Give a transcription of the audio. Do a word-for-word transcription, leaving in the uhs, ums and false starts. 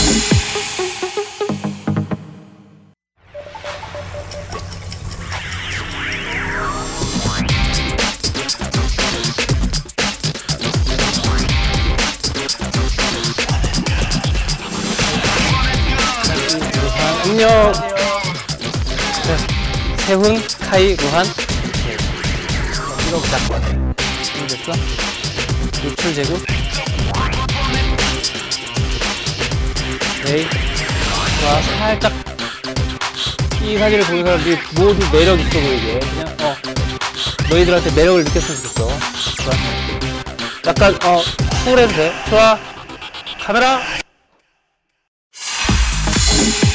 안녕. 세훈, 카이, 루한. 찍어보자. 됐어? 노출 제곱. 네. 좋아. 살짝 이 사진을 보는 사람들이 모두 매력 있어 보이게 그냥 어 너희들한테 매력을 느꼈으면 좋겠어. 좋아. 약간 어 쿨해도 돼. 좋아. 카메라.